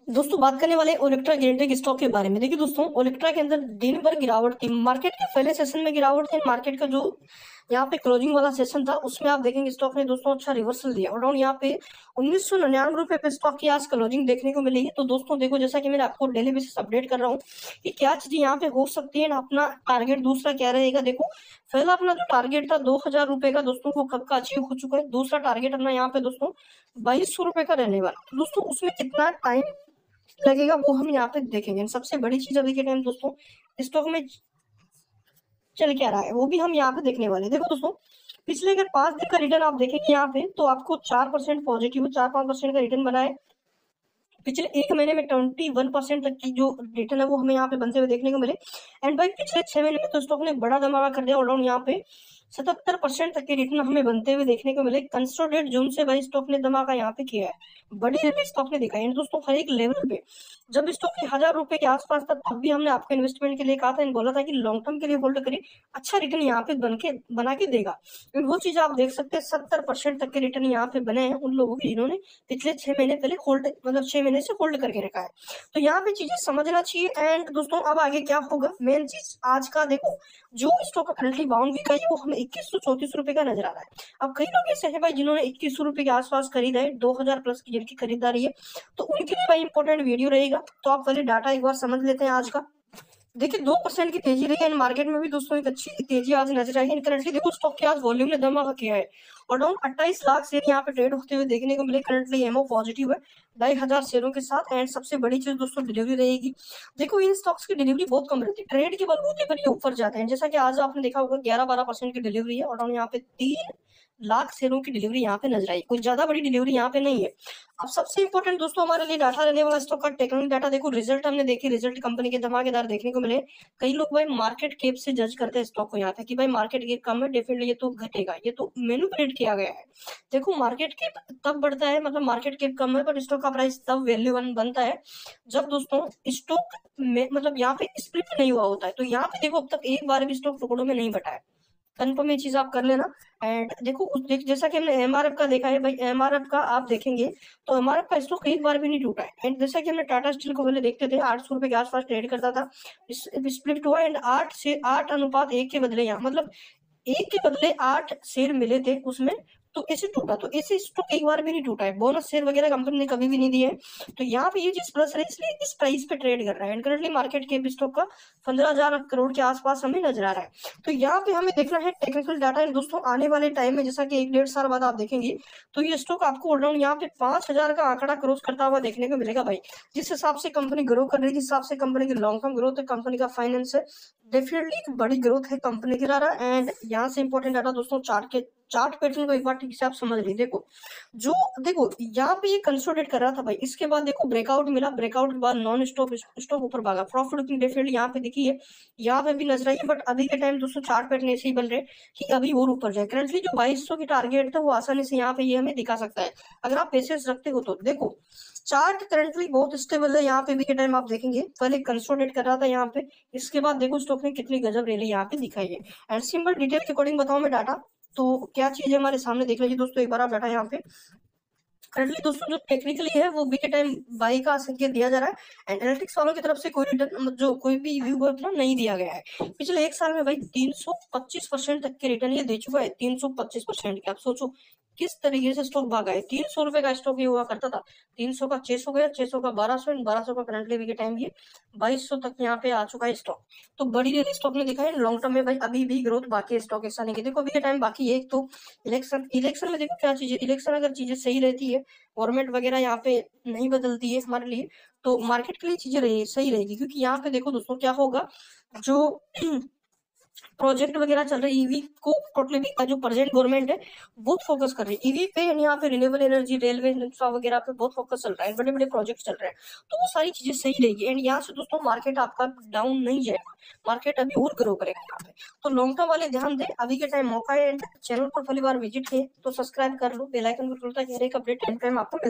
दोस्तों बात करने वाले ओलेक्ट्रा गिरटेक स्टॉक के बारे में। देखिए दोस्तों, ओलेक्ट्रा के अंदर दिन भर गिरावट थी। मार्केट के पहले सेशन में गिरावट थी। मार्केट का जो यहाँ पे क्लोजिंग वाला सेशन था उसमें आप देखेंगे स्टॉक ने दोस्तों अच्छा रिवर्सल दिया और डाउन यहाँ पे 1999 रुपए पे स्टॉक की आज क्लोजिंग देखने को मिली है। तो दोस्तों देखो, जैसा कि मैंने आपको डेली बेसिस अपडेट कर रहा हूँ कि क्या चीजें यहाँ पे हो सकती है ना। अपना टारगेट दूसरा क्या रहेगा, देखो पहला अपना जो टारगेट था 2000 रुपए का दोस्तों वो कब का अचीव हो चुका है। दूसरा टारगेट अपना यहाँ पे दोस्तों 2200 रुपए का रहने वाला। तो दोस्तों उसमें कितना टाइम लगेगा वो हम यहाँ पे देखेंगे। सबसे बड़ी चीज अभी के टाइम दोस्तों स्टॉक में चल क्या रहा है वो भी हम यहाँ पे देखने वाले हैं। देखो दोस्तों, पिछले अगर 5 दिन का रिटर्न आप देखेंगे यहाँ पे तो आपको 4% पॉजिटिव, 4-5% का रिटर्न बना है। पिछले एक महीने में 21% तक की जो रिटर्न है वो हमें यहाँ पे बनते हुए देखने को मिले। एंड भाई पिछले 6 महीने में तो स्टॉक ने बड़ा धमाका कर दिया। ऑलराउंड यहाँ पे 77% तक के रिटर्न हमें बनते हुए देखने को मिले। कंसोलिडेट जोन से भाई स्टॉक ने धमाका यहाँ पे किया है। बड़ी रैली स्टॉक ने दिखाई है दोस्तों। हर एक लेवल पे जब स्टॉक के 1000 रुपए के आसपास था तब भी हमने आपको इन्वेस्टमेंट के लिए कहा था एंड बोला था कि लॉन्ग टर्म के लिए होल्ड करिए, अच्छा रिटर्न यहाँ पे बना के देगा। वो चीज आप देख सकते हैं, 70% तक के रिटर्न यहाँ पे बने हैं उन लोगों के जिन्होंने पिछले 6 महीने पहले होल्ड, मतलब 6 महीने से होल्ड करके रखा है। तो यहाँ पे चीजें समझना चाहिए। एंड दोस्तों अब आगे क्या होगा, मेन चीज आज का देखो, जो स्टॉक करंटली बाउंड वीक है वो हमें 2134 रुपए का नजर आ रहा है। अब कई लोग ऐसे हैं भाई जिन्होंने 2100 रुपए के आसपास खरीदा है, 2000 प्लस की जिनकी खरीदारी है, तो उनके लिए भाई इंपॉर्टेंट वीडियो रहेगा। तो आप पहले डाटा एक बार समझ लेते हैं आज का। देखिए 2% की तेजी रही है इन मार्केट में भी दोस्तों, एक अच्छी तेजी आज नजर आई है। करंटली देखो स्टॉक के आज वॉल्यूम ने धमाका किया है और डाउन 28 लाख शेयर यहाँ पे ट्रेड होते हुए देखने को मिले। करंटली एमओ पॉजिटिव है 2500 शेयरों के साथ। एंड सबसे बड़ी चीज दोस्तों डिलीवरी रहेगी। देखो इन स्टॉक्स की डिलीवरी बहुत कम रहती है, ट्रेड के बलबूते पर ये ऊपर जाते हैं। जैसा कि आज आपने देखा होगा 11-12% की डिलीवरी है और डाउन यहाँ पे 3 लाख शेयरों की डिलीवरी यहाँ पे नजर आई। कुछ ज्यादा बड़ी डिलीवरी यहाँ पे नहीं है। अब सबसे इंपॉर्टेंट दोस्तों हमारे लिए डाटा रहने वाला स्टॉक का टेक्निकल डाटा। देखो रिजल्ट हमने देखे, रिजल्ट कंपनी के धमाकेदार देखने को मिले। कई लोग भाई मार्केट कैप से जज करते हैं स्टॉक को यहाँ पे कि भाई मार्केट कैप कम है डेफिनेटली ये तो घटेगा, ये तो मैनिपुलेट किया गया है। देखो मार्केट कैप तब बढ़ता है, मतलब मार्केट कैप कम है पर स्टॉक का प्राइस तब वैल्यूएबल बनता है जब दोस्तों स्टॉक में मतलब यहाँ पे स्प्लिट नहीं हुआ होता है। तो यहाँ पे देखो अब तक एक बार भी स्टॉक टुकड़ों में नहीं बटा है। कंफर्म ये चीज आप कर लेना। एंड देखो जैसा कि हमने एमआरएफ का देखा है भाई, एमआरएफ का आप देखेंगे तो एमआरएफ का स्टॉक एक बार भी नहीं टूटा है। एंड जैसा कि हमने टाटा स्टील को पहले देखते थे 800 रुपए के आसपास ट्रेड करता था, स्प्लिट हुआ एंड 8 से 8 अनुपात 1 के बदले यहाँ मतलब 1 के बदले 8 शेयर मिले थे उसमें, तो ऐसे टूटा। तो ऐसे स्टॉक एक बार भी नहीं टूटा है। बोनस शेयर वगैरह कंपनी ने कभी भी नहीं दिए। तो यहाँ पे ये चीज प्लस है, इसलिए इस प्राइस पे ट्रेड कर रहा है। एंड करंटली मार्केट के स्टॉक का 15,000 करोड़ के आसपास हमें नजर आ रहा है। तो यहाँ पे हमें देखना है टेक्निकल डाटा। एंड दोस्तों आने वाले टाइम में जैसा कि 1-1.5 साल बाद आप देखेंगे तो ये स्टॉक आपको ऑलराउंड यहाँ पे 5,000 का आंकड़ा क्रॉस करता हुआ देखने को मिलेगा भाई। जिस हिसाब से कंपनी ग्रो कर रही है, जिस हिसाब से कंपनी की लॉन्ग टर्म ग्रोथ है, कंपनी का फाइनेंस है, डेफिनेटली एक बड़ी ग्रोथ है कंपनी की रहा। एंड यहाँ से इंपॉर्टेंट डाटा दोस्तों चार्ट पैटर्न को एक बार ठीक से आप समझ लीजिए। देखो जो देखो यहाँ पे ये कंसोलिडेट कर रहा था भाई, इसके बाद देखो ब्रेकआउट मिला, ब्रेकआउट के बाद नॉन स्टॉप स्टॉक ऊपर भागा, प्रॉफिट बुकिंग डेफिनेटली यहाँ पे दिखी है, यहाँ पे भी नजर आई है। बट अभी के टाइम दोस्तों चार्ट पैटर्न ऐसे ही बन रहे कि अभी और ऊपर जाए। करंटली जो 2200 की टारगेट था वो आसानी से यहाँ पे ये हमें दिखा सकता है अगर आप पेशेंस रखते हो तो। देखो चार्ट करंटली बहुत स्टेबल है, यहाँ पे भी के टाइम आप देखेंगे पहले कंसोलिडेट कर रहा था यहाँ पे, इसके बाद देखो स्टॉक ने कितनी गजब रैली यहाँ पे दिखाई है। एंड सिंपल डिटेल के अकॉर्डिंग बताऊं मैं डाटा, तो क्या चीज है हमारे सामने देख लीजिए दोस्तों एक बार आप डाटा यहाँ पे। करंटली दोस्तों जो टेक्निकली है वो बी के टाइम बाई का संकेत दिया जा रहा है। एंड एनालिटिक्स वालों की तरफ से कोई रिटर्न जो कोई भी व्यू नहीं दिया गया है। पिछले एक साल में भाई 325% तक के रिटर्न ये दे चुका है, 325% के। आप सोचो किस तरीके से स्टॉक भागा है। 300 रुपए का स्टॉक ये हुआ करता था, 300 का 600 गया, 600 का 1200 एंड 1200 का करंटली भी के टाइम ये 2200 तक यहाँ पे आ चुका है स्टॉक। तो बड़ी देर स्टॉक ने दिखा है। लॉन्ग टर्म में भाई अभी भी ग्रोथ बाकी है स्टॉक, ऐसा नहीं कि देखो अभी के टाइम बाकी है। एक तो इलेक्शन में देखो क्या चीज है, इलेक्शन अगर चीजें सही रहती है, गवर्नमेंट वगैरह यहाँ पे नहीं बदलती है हमारे लिए, तो मार्केट के लिए चीजें सही रहेगी। क्योंकि यहाँ पे देखो दोस्तों क्या होगा, जो प्रोजेक्ट वगैरह चल रही है ईवी को टोटली का जो प्रेजेंट गवर्नमेंट है बहुत फोकस कर रही है ईवी पे। यहाँ पे रिन्यूएबल एनर्जी, रेलवे इंफ्रा वगैरह पे बहुत फोकस चल रहा है, बड़े बड़े प्रोजेक्ट चल रहे हैं। तो वो सारी चीजें सही रहेगी। एंड यहाँ से दोस्तों मार्केट आपका डाउन नहीं जाएगा, मार्केट अभी और ग्रो करेगा यहाँ पे। तो लॉन्ग टर्म वाले ध्यान दें, अभी के टाइम मौका है। चैनल पर पहली बार विजिट किए तो सब्सक्राइब कर लो, बेल आइकन पर हर एक अपडेट टाइम आपको